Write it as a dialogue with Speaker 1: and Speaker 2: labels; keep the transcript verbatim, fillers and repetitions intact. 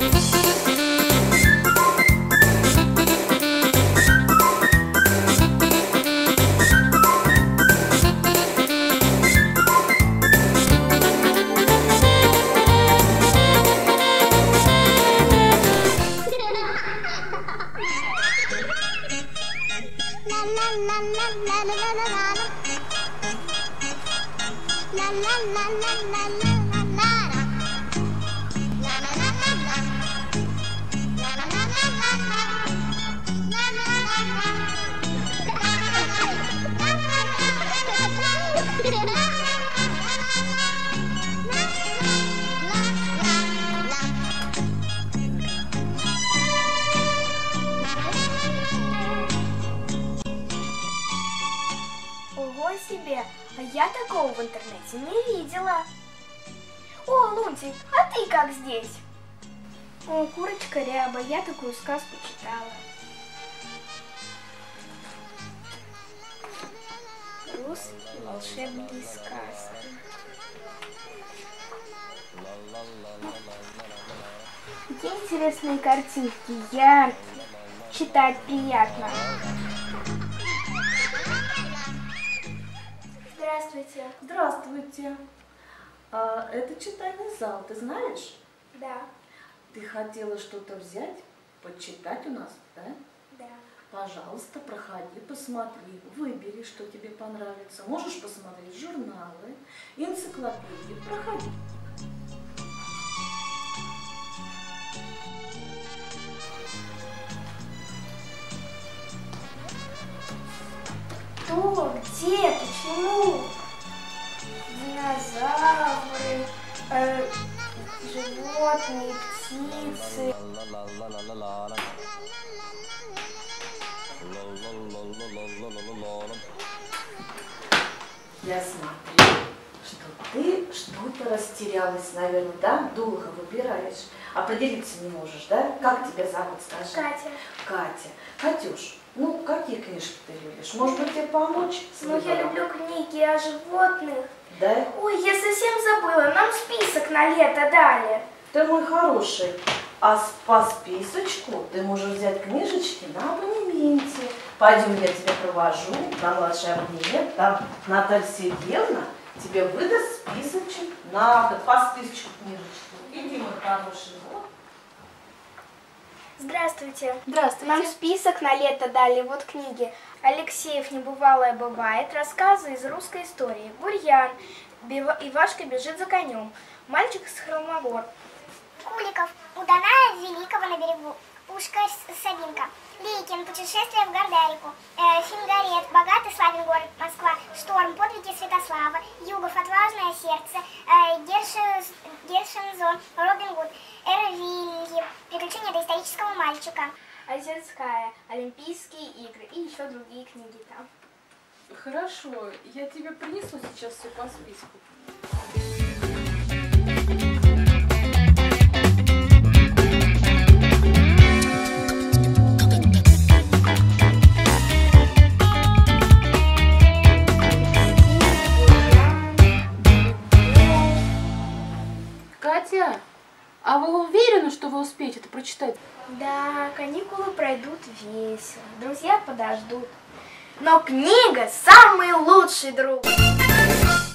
Speaker 1: Ого себе, а я такого в интернете не видела. О, Лунтик, а ты как здесь? О, курочка Ряба, я такую сказку читала. Русские волшебные сказки. Какие интересные картинки, яркие, читать приятно. Здравствуйте.
Speaker 2: Здравствуйте. А, это читальный зал, ты знаешь?
Speaker 1: Да.
Speaker 2: Ты хотела что-то взять, почитать у нас, да?
Speaker 1: Да.
Speaker 2: Пожалуйста, проходи, посмотри, выбери, что тебе понравится. Можешь посмотреть журналы, энциклопедии. Проходи.
Speaker 1: Кто? Где? Почему? Динозавры, э, животные, птицы.
Speaker 2: Я смотрю, что ты что-то растерялась, наверное, да? Долго выбираешь. Определиться не можешь, да? Как тебя зовут, скажи?
Speaker 1: Катя.
Speaker 2: Катя. Катюш, ну какие книжки ты любишь? Может быть, тебе помочь?
Speaker 1: Ну, я люблю книги о животных.
Speaker 2: Да?
Speaker 1: Ой, я совсем забыла, нам список на лето дали.
Speaker 2: Ты мой хороший. А по списочку ты можешь взять книжечки на абонементе. Пойдем, я тебя провожу на младший абонемент. Там Наталья Сергеевна тебе выдаст списочек на по списочку книжечку. Иди, мой хороший. Вот.
Speaker 1: Здравствуйте.
Speaker 3: Здравствуйте.
Speaker 1: Нам список на лето дали, вот книги. Алексеев «Небывалое бывает», рассказы из русской истории, Бурьян, Ивашка бежит за конем, Мальчик с Холмогор.
Speaker 4: Куликов, у Даная Великого на берегу, Пушка Сабинка, Лейкин, путешествие в Гордарику, э, Фингарет, богатый славен город Москва, Шторм, подвиги Святослава, Югов, отважное сердце, э, Герши, Гершинзон, Робин Гуд, Эрвильев, приключения доисторического мальчика.
Speaker 1: Озерская, Олимпийские игры и еще другие книги там.
Speaker 3: Хорошо, я тебе принесу сейчас все по списку. Катя, а вы уверены, что вы успеете это прочитать?
Speaker 1: Да, каникулы пройдут весело, друзья подождут. Но книга – самый лучший друг.